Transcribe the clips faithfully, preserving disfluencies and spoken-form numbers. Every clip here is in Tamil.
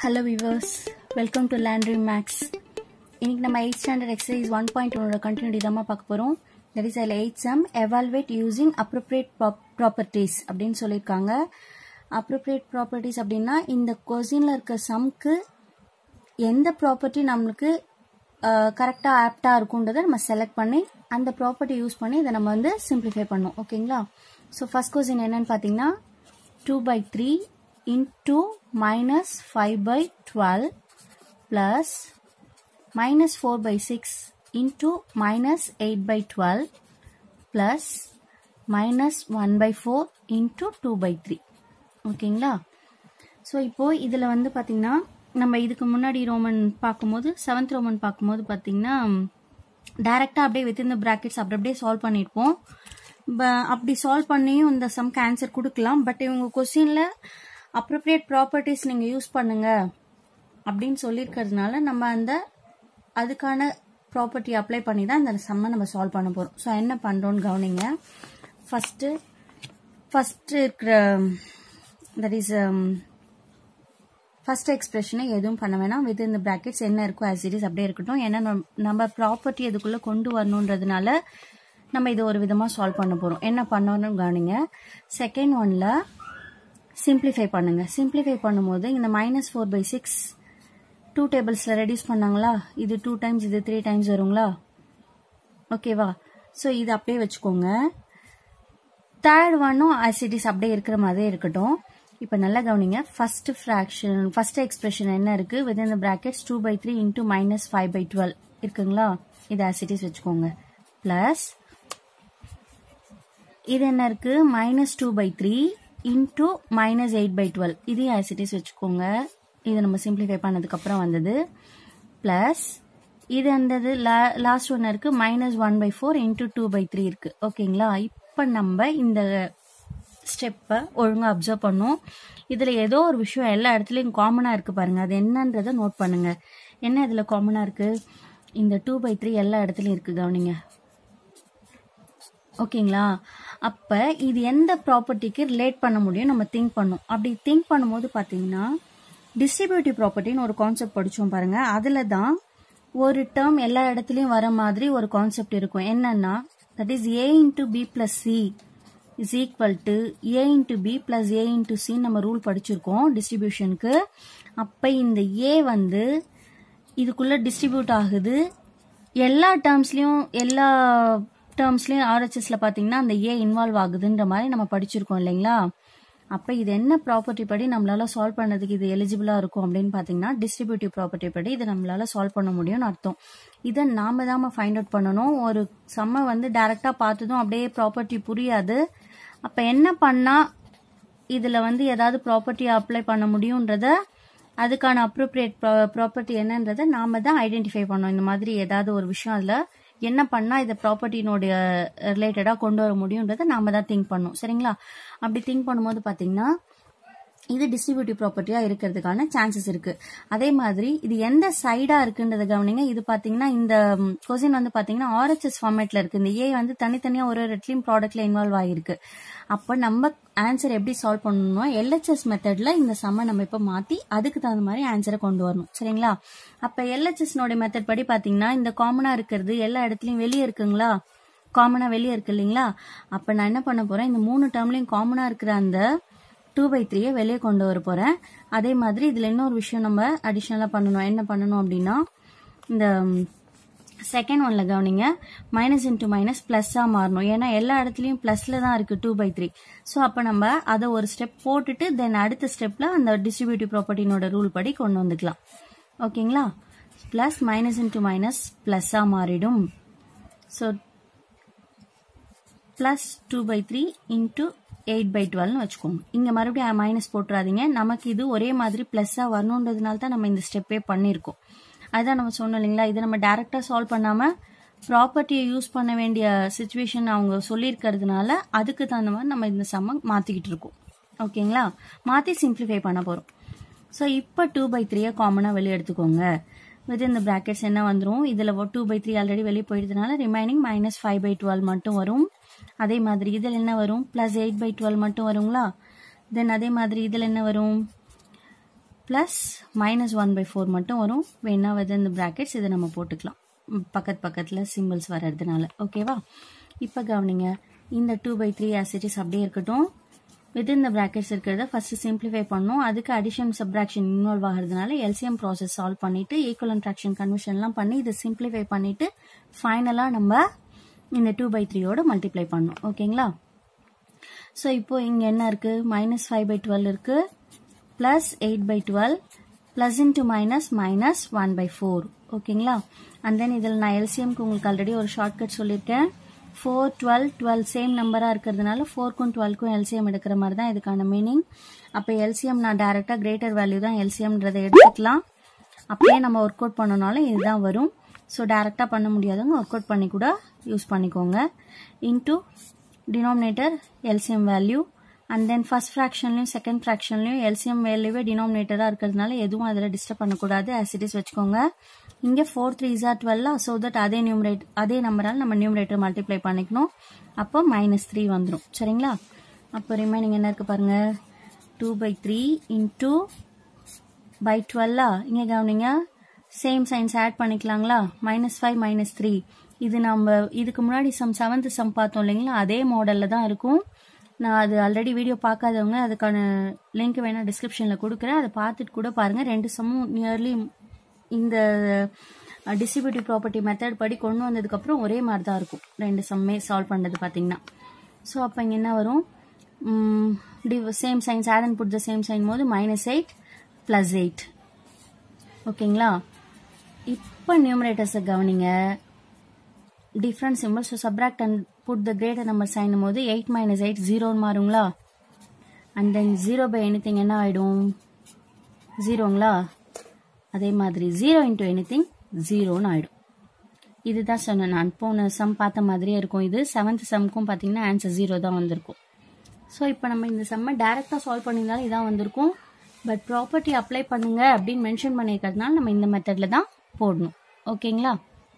Hello viewers, welcome to Landry Max. இன்னைக்கு நம்ம eighth standard exercise one point one ஓட continuity தான் பார்க்க போறோம். That is the eighth sum evaluate using appropriate properties அப்படினு சொல்லிருக்காங்க. Appropriate properties அப்படினா இந்த क्वेश्चनல இருக்க சம்க்கு எந்த ப்ராப்பர்ட்டி நமக்கு கரெக்ட்டா ஆப்டா இருக்கும்ன்றதை நம்ம செலக்ட் பண்ணி அந்த ப்ராப்பர்ட்டி யூஸ் பண்ணி இத நம்ம வந்து சிம்பிளிஃபை பண்ணோம். ஓகேங்களா? சோ ஃபர்ஸ்ட் क्वेश्चन என்னன்னு பாத்தீங்கன்னா two by three into minus five by twelve plus minus four by six into minus eight by twelve plus minus one by four into two by three. ஓகேங்களா? சோ இப்போ இதுல வந்து பாத்தீங்கன்னா நம்ம இதுக்கு முன்னாடி ரோமன் பாக்கும்போது seventh ரோமன் பாக்கும்போது பாத்தீங்கன்னா டைரக்டா அப்படியே within the brackets அப்படி அப்படியே சால்வ் பண்ணிருப்போம். அப்படி சால்வ் பண்ணியும் இந்த சம்க்கு ஆன்சர் கொடுக்கலாம். பட் இவங்க क्वेश्चनல appropriate properties நீங்க யூஸ் பண்ணுங்க அப்படினு சொல்லிருக்கிறதுனால நம்ம அந்த அதுக்கான ப்ராப்பர்ட்டி அப்ளை பண்ணி தான் இந்த சம்மை நம்ம சால்வ் பண்ண போறோம். சோ என்ன பண்றோம்னு கவனிங்க. ஃபர்ஸ்ட் ஃபர்ஸ்ட் இருக்கிற தட் இஸ் ஃபர்ஸ்ட் எக்ஸ்பிரஷனை எதுவும் பண்ண வேணாம். within the brackets என்ன இருக்கோ as it is அப்படியே இருக்கட்டும். ஏன்னா நம்ம ப்ராப்பர்ட்டி அதுக்குள்ள கொண்டு வரணும்ன்றதுனால நம்ம இது ஒரு விதமா சால்வ் பண்ண போறோம். என்ன பண்ணணும்னு கவனிங்க. செகண்ட் ஒன்ல சிம்பிளிஃபை பண்ணுங்க. சிம்பிளிஃபை பண்ணும்போது இந்த minus four by six two டேபிள்ஸ்ல ரெடியூஸ் பண்ணாங்களா, இது டூ டைம்ஸ் இது த்ரீ டைம்ஸ் வருங்களா? ஓகேவா? ஸோ இது அப்படியே வச்சுக்கோங்க. தேர்ட் ஒன்னும் ஆசிடிஸ் அப்படியே இருக்கிற மாதிரி இருக்கட்டும். இப்போ நல்லா கவனிங்க. ஃபர்ஸ்ட் ஃபிராக்ஷன் ஃபர்ஸ்ட் எக்ஸ்பிரஷன் என்ன இருக்கு? within the brackets two by three into minus five by twelve இருக்குங்களா? இது ஆசிடிஸ் வச்சுக்கோங்க. பிளஸ் இது என்ன இருக்கு? Minus two by three into minus eight by twelve இதே ஆசிட்டிஸ் வச்சுக்கோங்க. இது நம்ம சிம்பிளிஃபை பண்ணதுக்கு அப்புறம் வந்தது. பிளஸ் இது அந்த லாஸ்ட் ஒன் இருக்கு minus one by four into two by three இருக்கு. ஓகேங்களா? இப்ப நம்ம இந்த ஸ்டெப்பை ஒழுங்கா அப்சர்வ் பண்ணும். இதுல ஏதோ ஒரு விஷயம் எல்லா இடத்துலயும் காமனா இருக்கு பாருங்க. அது என்னன்றத நோட் பண்ணுங்க. என்ன இதுல காமனா இருக்கு? இந்த டூ பை த்ரீ எல்லா இடத்துலயும் இருக்கு. கவனிங்க. ஓகேங்களா? அப்ப இது எந்த ப்ராப்பர்ட்டிக்கு ரிலேட் பண்ண முடியும் நம்ம திங்க் பண்ணும். அப்படி திங்க் பண்ணும்போது பாத்தீங்கன்னா டிஸ்ட்ரிபியூட்டிவ் ப்ராப்பர்ட்டின்னு ஒரு கான்செப்ட் படிச்சோம் பாருங்க. அதுல தான் ஒரு டேர்ம் எல்லா இடத்துலயும் வர மாதிரி ஒரு கான்செப்ட் இருக்கும். என்னன்னா that is A into B plus C is equal to A into B plus A into C நம்ம ரூல் படிச்சிருக்கோம் டிஸ்ட்ரிபியூஷனுக்கு. அப்ப இந்த ஏ வந்து இதுக்குள்ள டிஸ்ட்ரிபியூட் ஆகுது. எல்லா டேர்ம்ஸ்லயும் எல்லா டேர்ம்ஸ்லயும் ஆர்ஹெச்எஸ்ல பாத்தீங்கன்னா அந்த ஏ இன்வால்வ் ஆகுதுன்ற மாதிரி நம்ம படிச்சிருக்கோம் இல்லைங்களா? அப்ப இது என்ன ப்ராப்பர்ட்டி படி நம்மளால சால்வ் பண்ணதுக்கு இது எலிஜிபிளா இருக்கும் அப்படின்னு பாத்தீங்கன்னா டிஸ்ட்ரிபியூட்டிவ் ப்ராப்பர்ட்டி படி இது நம்மளால சால்வ் பண்ண முடியும்னு அர்த்தம். இதை நாம தான் ஃபைண்ட் அவுட் பண்ணணும். ஒரு சம்ம வந்து டைரக்டா பார்த்ததும் அப்படியே ப்ராப்பர்ட்டி புரியாது. அப்ப என்ன பண்ணா இதுல வந்து ஏதாவது ப்ராப்பர்ட்டி அப்ளை பண்ண முடியும்ன்றத அதுக்கான அப்ரோப்ரியேட் ப்ராப்பர்ட்டி என்னன்றதை நாம தான் ஐடென்டிஃபை பண்ணோம். இந்த மாதிரி ஏதாவது ஒரு விஷயம் அதுல என்ன பண்ணா இதை ப்ராப்பர்ட்டினோட ரிலேட்டடா கொண்டு வர முடியும்ன்றதை நாம தான் திங்க் பண்ணோம். சரிங்களா? அப்படி திங்க் பண்ணும்போது பாத்தீங்கன்னா இது டிஸ்ட்ரிபியூட்டிவ் ப்ராப்பர்ட்டியா இருக்கிறதுக்கான சான்சஸ் இருக்கு. அதே மாதிரி இது எந்த சைடா இருக்குன்றத கவனிங்க. இது பாத்தீங்கன்னா இந்த கொஸ்டின் வந்து பாத்தீங்கன்னா ஆர்ஹெச்எஸ் ஃபார்மேட்ல இருக்கு. இந்த ஏ வந்து தனித்தனியா ஒரு ரெட்லியும் ப்ராடக்ட்ல இன்வால்வ் ஆகிருக்கு. அப்ப நம்ம ஆன்சர் எப்படி சால்வ் பண்ணணும்னா எல்ஹெச்எஸ் மெத்தட்ல இந்த சம்ம நம்ம இப்ப மாத்தி அதுக்கு தகுந்த மாதிரி ஆன்சரை கொண்டு வரணும். சரிங்களா? அப்ப எல்ஹெச்எஸ் மெத்தட் படி பாத்தீங்கன்னா இந்த காமனா இருக்கிறது எல்லா இடத்துலயும் வெளியே இருக்குங்களா? காமனா வெளியே இருக்கு இல்லைங்களா? அப்ப நான் என்ன பண்ண போறேன்? இந்த மூணு டேர்ம்லயும் காமனா இருக்கிற அந்த டூ பை த்ரீயை வெளியே கொண்டு வர போறேன். அதே மாதிரி இதுல இன்னொரு விஷயம் நம்ம அடிஷனலா பண்ணணும். என்ன பண்ணணும் அப்படின்னா இந்த செகண்ட் ஒன்ல கவனிங்க. மைனஸ் இன்டூ மைனஸ் பிளஸ்ஸா மாறணும். ஏன்னா எல்லா இடத்துலயும் பிளஸ்ல தான் இருக்கு டூ பை த்ரீ. சோ அப்ப நம்ம அதை ஒரு ஸ்டெப் போட்டுட்டு தென் அடுத்த ஸ்டெப்ல அந்த டிஸ்ட்ரிபியூட்டிவ் ப்ராப்பர்ட்டினோட ரூல் படி கொண்டு வந்துக்கலாம். ஓகேங்களா? பிளஸ் மைனஸ் இன்டூ மைனஸ் பிளஸ்ஸா மாறிடும். So plus two by three into eight by டுவெல்னு வச்சுக்கோங்க. இங்க மறுபடியும் மைனஸ் போட்டுறாதீங்க. நமக்கு இது ஒரே மாதிரி பிளஸ்ஸா வரணுன்றதுனால தான் நம்ம இந்த ஸ்டெப்பே பண்ணிருக்கோம். அதுதான் நம்ம சொன்னோம் இல்லைங்களா? இதை நம்ம டைரக்டா சால்வ் பண்ணாம ப்ராப்பர்ட்டியை யூஸ் பண்ண வேண்டிய சிச்சுவேஷன் அவங்க சொல்லியிருக்கிறதுனால அதுக்கு தகுந்த மாதிரி நம்ம இந்த சம்ம மாத்திக்கிட்டு இருக்கோம். ஓகேங்களா? மாத்தி சிம்பிளிஃபை பண்ண போறோம். ஸோ இப்போ டூ பை த்ரீயை காமனா வெளியே எடுத்துக்கோங்க. within the brackets என்ன வந்துரும்? இதுல டூ பை த்ரீ ஆல்ரெடி வெளியே போயிடுறதுனால remaining minus five by twelve மட்டும் வரும். அதே மாதிரி இதில் என்ன வரும்? பிளஸ் எயிட் பை டுவெல் மட்டும் வருங்களா? தென் அதே மாதிரி இதில் என்ன வரும்? Plus minus one by four மட்டும் வரும். வேணா வித் இந்த ப்ராக்கெட்ஸ் இதை நம்ம போட்டுக்கலாம் பக்கத்து பக்கத்தில் சிம்பிள்ஸ் வர்றதுனால. ஓகேவா? இப்போ கவனிங்க, இந்த டூ பை த்ரீ ஆசிட்டிஸ் அப்படியே இருக்கட்டும். வித்தின் இந்த ப்ராக்கெட்ஸ் இருக்கிறத ஃபர்ஸ்ட் சிம்பிளிஃபை பண்ணணும். அதுக்கு அடிஷன் சப்ராக்ஷன் இன்வால்வ் ஆகிறதுனால எல்சிஎம் ப்ராசஸ் சால்வ் பண்ணிட்டு ஈக்குவலன்ட் ஃப்ராக்ஷன் கன்வர்ஷன்லாம் பண்ணி இதை சிம்பிளிஃபை பண்ணிட்டு ஃபைனலாக நம்ம இந்த டூ பை த்ரீயோட மல்டிப்ளை பண்ணணும். ஓகேங்களா? ஸோ இப்போ இங்கே என்ன இருக்கு? மைனஸ் ஃபைவ் பை டுவெல் இருக்கு, plus eight by twelve, plus into minus minus one by four. ஓகேங்களா? அண்ட் தென் இதில் நான் எல்சிஎம்க்கு உங்களுக்கு ஆல்ரெடி ஒரு ஷார்ட்கட் சொல்லியிருக்கேன். ஃபோர் டுவெல் டுவெல் சேம் நம்பராக இருக்கிறதுனால ஃபோர்க்கும் டுவெல்க்கும் எல்சிஎம் எடுக்கிற மாதிரி தான் இதுக்கான மீனிங். அப்போ எல்சிஎம் நான் டைரெக்டாக கிரேட்டர் வேல்யூ தான் எல்சிஎம்ன்றதை எடுத்துக்கலாம். அப்படியே நம்ம ஒர்க் அவுட் பண்ணனாலும் இதுதான் வரும். ஸோ டைரெக்டாக பண்ண முடியாதவங்க ஒர்க் அவுட் பண்ணி கூட யூஸ் பண்ணிக்கோங்க. Into denominator LCM value and then first ஃப்ராக்ஷன்லையும் செகண்ட் ஃப்ராக்ஷன்லையும் எல்சிஎம் வேல்யூவே டினாமினேட்டராக இருக்கிறதுனால எதுவும் அதில் டிஸ்டர்ப் பண்ணக்கூடாது. ஆசிட்டிஸ் வச்சுக்கோங்க. இங்கே ஃபோர் த்ரீ ஜார் டுவெல், ஸோ தட் அதே நியூமரேட் அதே நம்பரால் நம்ம நியூமரேட்டர் மல்டிப்ளை பண்ணிக்கணும். அப்போ மைனஸ் த்ரீ வந்துடும். சரிங்களா? அப்போ ரிமைனிங் என்ன இருக்கு பாருங்க, two by three into by டுவெல்லா. இங்கே கவனிங்க, சேம் சைன்ஸ் ஆட் பண்ணிக்கலாங்களா? Minus five minus three. இது நம்ம இதுக்கு முன்னாடி சம் செவன்த் சம் பார்த்தோம் இல்லைங்களா? அதே மாடலில் தான் இருக்கும். நான் அது ஆல்ரெடி வீடியோ பார்க்காதவங்க அதுக்கான லிங்க் வேணா டிஸ்கிரிப்ஷனில் கொடுக்குறேன். அதை பார்த்துட்டு கூட பாருங்கள். ரெண்டு சம்மும் நியர்லி இந்த டிஸ்ட்ரிபியூட்டிவ் ப்ராப்பர்ட்டி மெத்தட் படி கொண்டு வந்ததுக்கப்புறம் ஒரே மாதிரி தான் இருக்கும் ரெண்டு சம்மே சால்வ் பண்ணுறது பார்த்தீங்கன்னா. ஸோ அப்போ இங்கே என்ன வரும்? Same signs add and put the same sign போது மைனஸ் எயிட் ப்ளஸ் எயிட். ஓகேங்களா? இப்போ நியூமரேட்டர்ஸை கவனிங்க, different simple. So subtract and put the greater number sign போது எயிட் மைனஸ் எயிட் ஜீரோன்னு மாறுங்களா? And then zero by anything என்ன ஆகிடும்? ஜீரோங்களா? அதே மாதிரி ஜீரோ இன்டூ எனி திங் ஜீரோன்னு ஆகிடும். இதுதான் சொன்னேன் நான். போன சம் பார்த்த மாதிரியே இருக்கும். இது செவன்த் சம்க்கும் பார்த்தீங்கன்னா ஆன்சர் ஜீரோ தான் வந்திருக்கும். ஸோ இப்போ நம்ம இந்த சம்மை டைரெக்டாக சால்வ் பண்ணியிருந்தாலும் இதான் வந்திருக்கும். பட் ப்ராப்பர்ட்டி அப்ளை பண்ணுங்க அப்படின்னு மென்ஷன் பண்ணியிருக்கிறதுனால நம்ம இந்த மெத்தடில் தான் போடணும். ஓகேங்களா?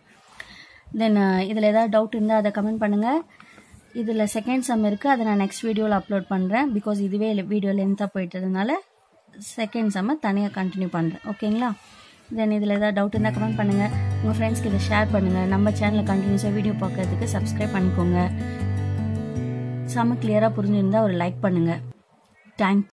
தென் இதில் ஏதாவது டவுட் இருந்தால் அதை கமெண்ட் பண்ணுங்கள். இதில் செகண்ட் சம் இருக்குது, அதை நான் நெக்ஸ்ட் வீடியோவில் அப்லோட் பண்ணுறேன். பிகாஸ் இதுவே வீடியோ லென்த்தாக போயிட்டதுனால செகண்ட் சம்மை தனியாக கண்டினியூ பண்ணுறேன். ஓகேங்களா? தென் இதில் ஏதாவது டவுட் இருந்தால் கமெண்ட் பண்ணுங்கள். உங்கள் ஃப்ரெண்ட்ஸ்க்கு இதை ஷேர் பண்ணுங்கள். நம்ம சேனலில் கண்டினியூஸாக வீடியோ பார்க்கறதுக்கு சப்ஸ்கிரைப் பண்ணிக்கோங்க. சம்ம கிளியராக புரிஞ்சிருந்தால் ஒரு லைக் பண்ணுங்கள். தேங்க்ஸ்.